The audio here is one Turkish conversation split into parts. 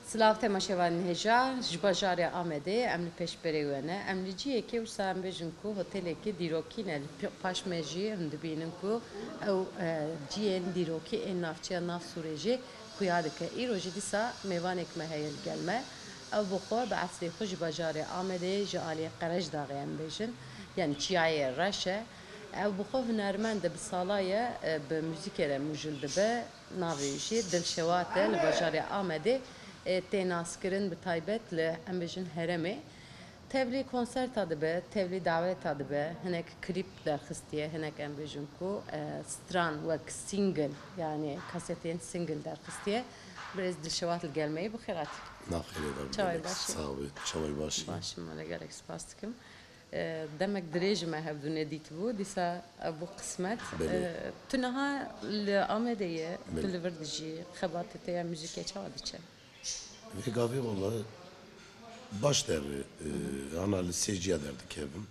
Slav temaşevan heja jbajarê Amedê em li pêşberê we ne em li ciyekê wisa em bêjin ku hotelekê dîrokî ne li paş me jî em dibînin ku ew ciyên dîrokî ên navçeya nav Sûrê jî xuya dike. Îro jî dîsa mêvanek me heye li gel me ew bi xwe bi esrê xwe ji bajarê Amedê ji aliyê Qerejdağê em bêjin yani çiyayê reş e. Ew bi xwe hunermend e bi salaye bi müzîkê re mijil dibe navê jî Dilşewat e li bajarê Amedê tênaskirin bi taybet li em bêjin herêmê tevlî konserta dibe tevlî daweta dibe hinek klîp derxistiye hinek em bêjin ku stran wek single yani kasetên single derxistiye birêz Dilşewat li gelmeyê bixêrat. Çavay başı. Sağ ol. Çavay başı. Başım öyle gerek spas dikim. Demek dirêj me hevdûne dît bû dîsa bu qismet tu niha li Amedeyê tu li vir dijî xebatê te ya müzîkê çawa diçe? Ve gavê valla baş derdi. Ana li sêciya derdi kevim.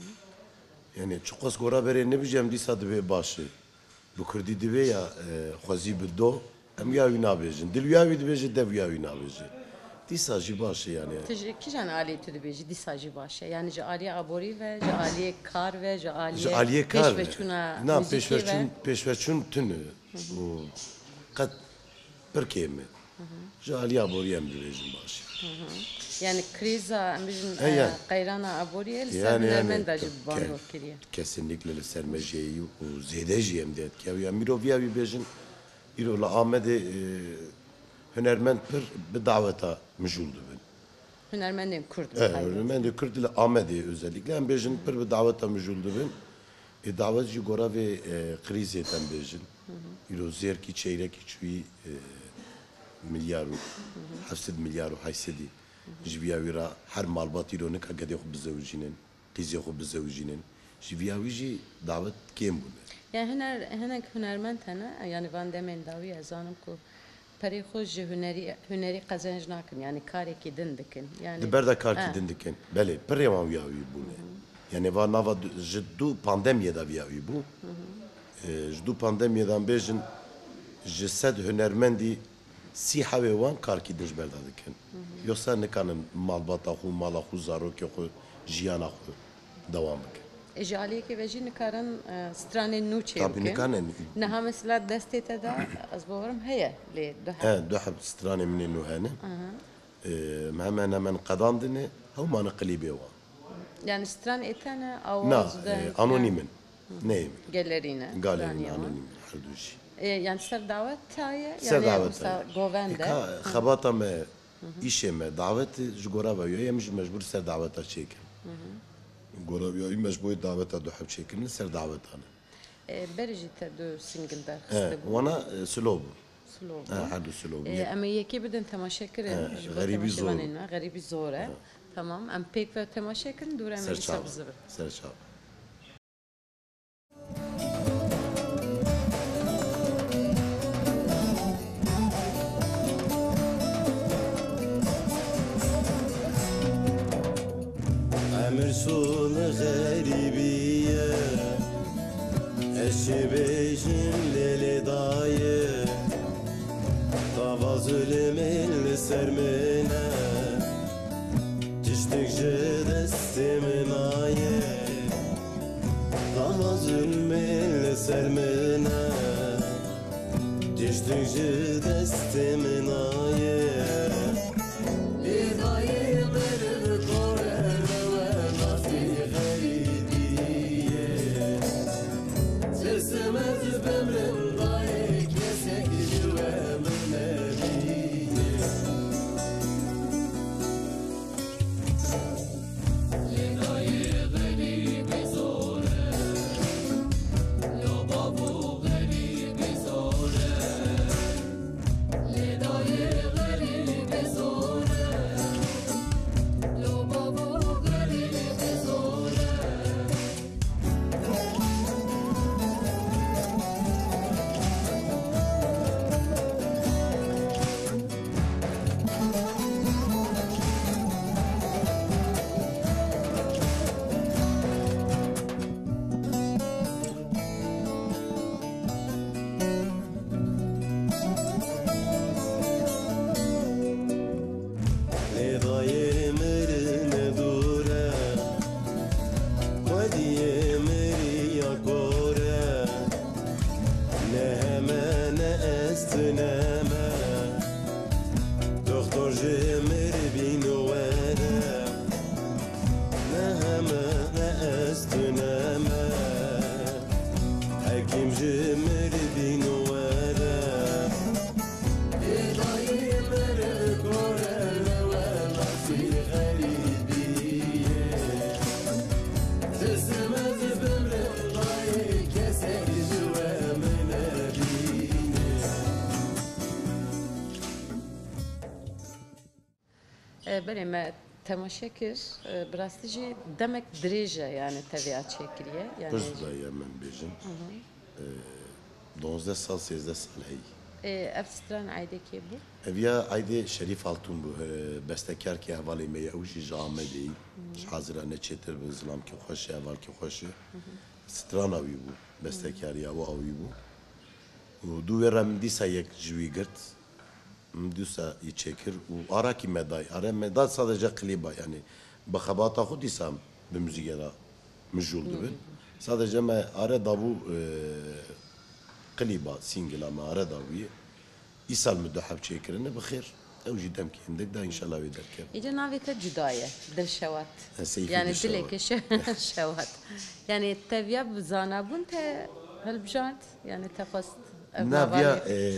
Yani çok az gora berê nebijem dîsa dibe başı. Bu Kurdî dibe ya xwezî bi do em ya wî nabêjin. Dil ya wî dibêje dev ya wî nabêje. Dîsa jî baş e yani. Kîjan aliyê tu dibêjî dîsa jî baş e yani ji aliyê aborî ve ji aliyê kar ve ji aliyê pêşveçûna müzîkê ve pêşveçûn tune û qet pirkê me. Ji aliyê aborî em dibêjin baş e. Yani krîza em bêjin qeyrana aboriyê li ser hunermenda jî bandor kiriye. Kesinlikle li ser me jêyî û zêde jî em dê dikeviya miroviya wî bêjin îro li Amedê hunermend pir bi daweta mijûl dibin. Hunermendên Kurd. Hunermendên Kurd li Amedê özellikle em bêjin pir bi daweta mijûl dibin. Davet jî gora vê krîzê em bêjin. Îro zêrkî çeyrekî çûyî milyar û 700 milyar û 800 ji viya wî ra her malbat îro nika gedê xwe bizewicînin, qîzê xwe bizewicînin. Ji viya wî jî davet kêm bûne. Yani hinek hunermend hene yani van demên dawî ez zanim ku perê xwe ji hunerî qezenc nakin yani karekî din dikin. Yani di ber de karkî din dikin. Belê pir êwan wiya wî bûne. Yani va nava ji du pandemiyê de wiya wî bû. Ji du pandemiyê de em bêjin ji sed hunermendî sî hewê wan karkî din ji ber de dikin. Yoksa nikanin malbata xwe, mala xwe, zarokê xwe, jiyana xwe dewam bikin. Ji aliyekê ve jî nikarin stranên nû çê Tabii nikarin. Niha mesela destê te de ez bawerim heye lê du heb stranê min ê nû hene. Hemen hemen qedandine hewman qilîbê wan. Yani stran etene Na, anonîmin. Neyim? Galerîne. Galerîne anonîm her du jî. Yani ser davet taye Ser yani davet mesela govende. Xebata me îşê me davet ji gora ve em jî mecbûr ser daveta çêkin. Gora ve mecbûr daveta du heb çêkin ser davetan. Berê jî te du single derxiste bû. Wana slow bû. Slow. Her du slow. Em ê yekê bidin temaşe kirin. Gerîbî zor. Gerîbî zor e. Tamam. Em pêk ve temaşe kirin dur em ê sebzibin. Serçav. Emirsun garibiye eşi bejin leli dayı dava zulümün sermine düştük je destimin ayı dava zulümün sermine düştük je destimin ayı Yeah. جمر بين ورا نهما نأستنما حكيم جمر بين ورا إلهي مرك ورا ولا في غريبية تسمد بمرك ضايق كسر جوا من أبيني بله ما تماشا کر براستی جی دمک دریجه یعنی تبعیت شکلیه یعنی Pırs da yemen bejim. 12 sal 13 sal hey. افستران عیده کی بو Evya ayde Şerif Altun bu bestekar ki havale me yavşi jamedi. Hazıra ne çetir bu zlam ki hoş eval ki hoş. Strana avi bu bestekar ya bu avi bu. Du verem disa yek jwi girt. Mdusa çekir u ara ki meday. Ara meday sadece kliba yani. Bakhabata xud isam bi müzikera mjuldu bin. Sadece me ara da bu kliba single ama ara da bu. İsal müdahab çekirine bixir. Ev jidem ki indik da inşallah ve derken. ایجا ناوی تا جدایه دل شوات سیفی یعنی دل دلی شوات. که شوات یعنی تبیا بزانابون تا هل بجانت یعنی تخست Navya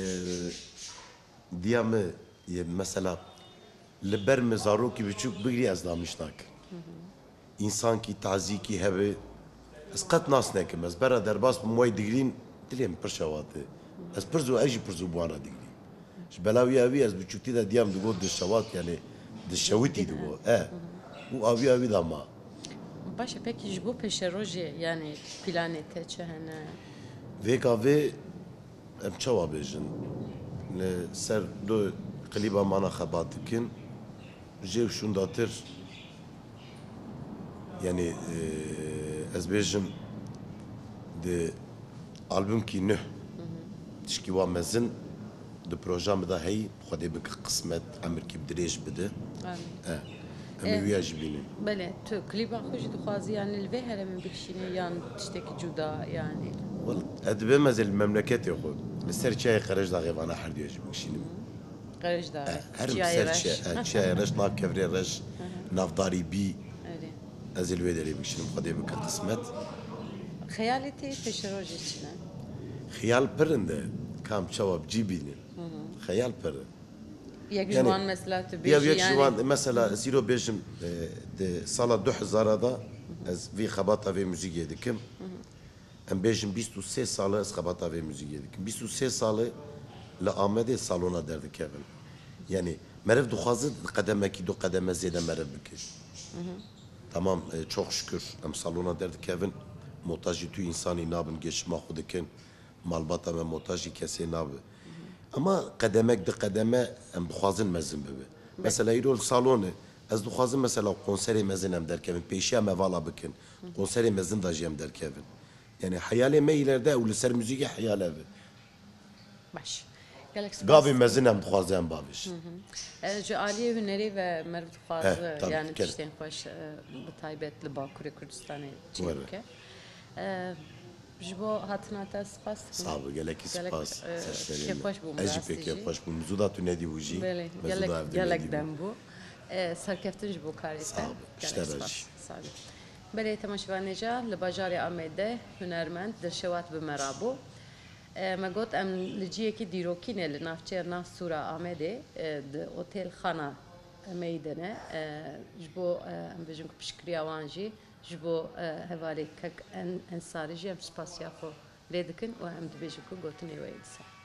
diyamı mesela liber mezaro ki birçok biri yazlamışnak. İnsan ki tazi ki hebe es qat nas nekim es bera derbas moy digrin dilim perşavatı. Es perzu aji perzu buana digrin. Belavi avi ez birçokti da diyam dugo dışavat yani dışaviti dugo. Bu avi avi da ma. باشه پکی جبو پیش روزی یعنی پلانته چه هنه Veka ve em çava bejin. Ser do kliba mana xebat dikin. Jev şundatır. Yani ez bejim de albüm ki nüh. Tişki wa mezin de projam da hey xwedê bike qismet emir ki bdirêj bide. Em wiya jî bînin. بله تو کلیبا خوشی دخوازی یعنی الوی هرم بکشینه یان تشتکی جدا یعنی Edbe mezel memleketi xwe. Li ser çayê qerej da xêvana herdû jî bikişînim. قرش داره Her چیای ser رش çayê reş nav kevrê reş navdarî bî öyle ez ê li wê derê bikişînim xwedê bike qismet. خیالتی پیش روزی چنه Xiyal pirin de kam çawa bicî bînin. Xeyal pirin. یک Yani- جوان مثلا تو Ya بیشی yek şu an yani mesela zero bejim de sala 2000'da ez vi xabata ve müzik yedim. Em bejim 23 salı ez xabata ve müzik yedim. 23 salı la Ahmed'e salona derdik Kevin. Yani merev duhazı kademeki do kademe zede merev bike. Tamam çok şükür em salona derdik Kevin. Montajı tu insani nabın geçme xudikin. Malbata ve montajı kese nabı. Ama kademek de kademe em duhazın mezin bebe. Mesela irol salonu ez duhazın mesela konseri mezin em derkevin. Peşiya mevala bikin. Konseri mezin da jem derkevin. Yani hayali me ileride u ser müziği hayal evi. باش گلک سپاس Gavi mezin em duhazı em babiş. جعالی هنری و مرد خواز tabii, yani gel. tişten hoş bu taybetli Bakuri Kürdistan'ı Var. çevirke. Jibo hatına ta spas. Sağ ol, gelek spas. Kef hoş bu Eci pek kef hoş bu. Muzuda tu ne divuji. Bele, gelek dem bu. Serkeftin jibo karite. Sağ ol, işte baş. Sağ ol. Bele temaşvaneca li bajari Amede hünermend dirşevat bi merabo. ما گوت ام لجیه کی دیروکینه لنافچه ناف سورا آمده د اوتیل خانه میدنه جبو ام بجم که پشکریا وانجی جبو هوالی کک انصاری جیم سپاسیا خو لیدکن و ام دبیجم که گوتنی ویدسا